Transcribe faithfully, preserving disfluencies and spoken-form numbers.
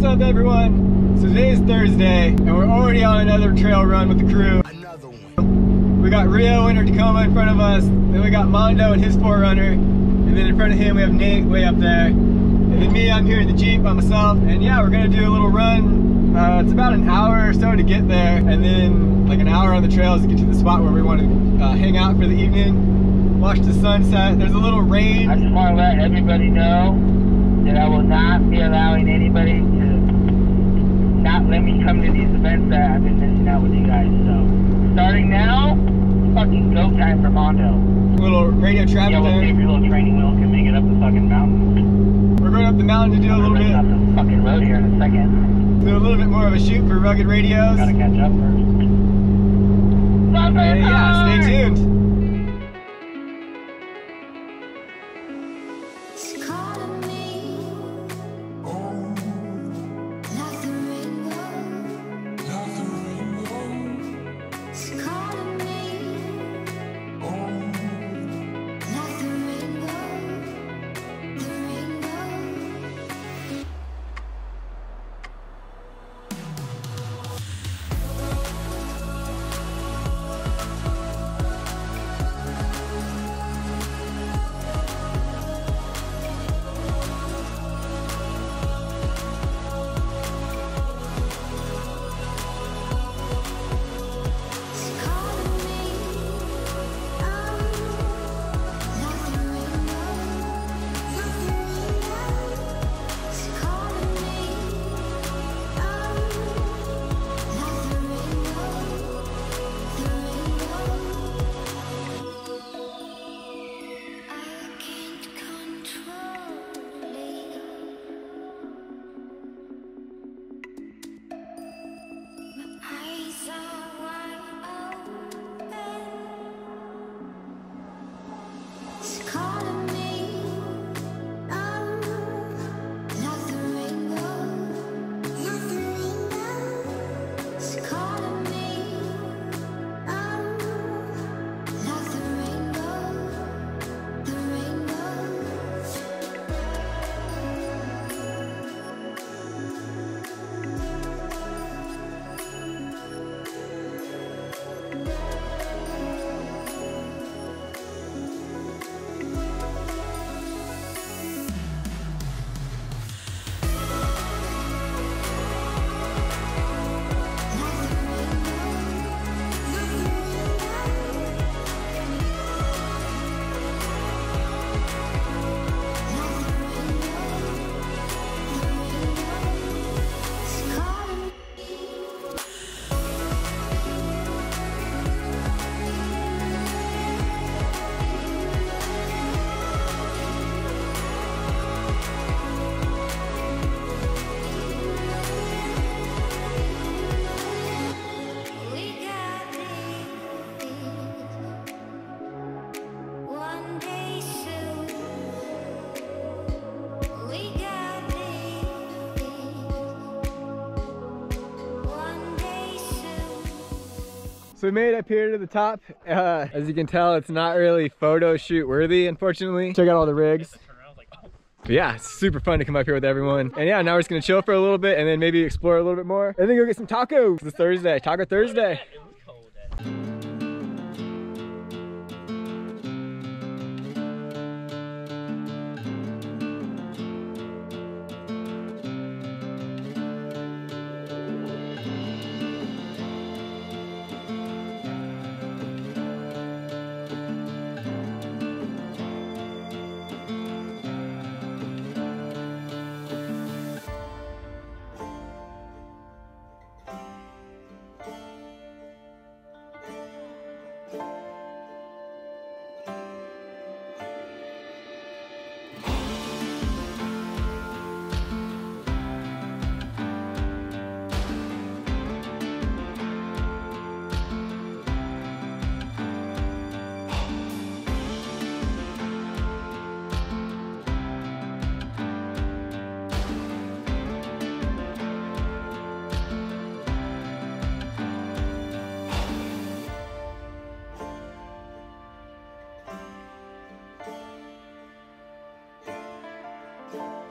What's up, everyone? So today is Thursday, and we're already on another trail run with the crew. Another one. We got Rio in our Tacoma in front of us, then we got Mondo and his four runner, and then in front of him we have Nate way up there. And then me, I'm here in the Jeep by myself. And yeah, we're gonna do a little run. Uh, it's about an hour or so to get there, and then like an hour on the trails to get to the spot where we want to uh, hang out for the evening, watch the sunset. There's a little rain. I just want to let everybody know that I will not be allowing anybody to not let me come to these events that I've been missing out with you guys. So, starting now, fucking go time for Mondo. Little radio traffic. Yeah, we'll see if your little training wheel can make it up the fucking mountain. We're going up the mountain to do a little bit. Up the fucking road here in a second. Do a little bit more of a shoot for Rugged Radios. Gotta catch up first. And yeah, stay tuned. So we made it up here to the top. Uh, as you can tell, it's not really photo shoot worthy, unfortunately. Check out all the rigs. But yeah, it's super fun to come up here with everyone. And yeah, now we're just gonna chill for a little bit and then maybe explore a little bit more. And then go get some tacos. It's Thursday, Taco Thursday. Yeah.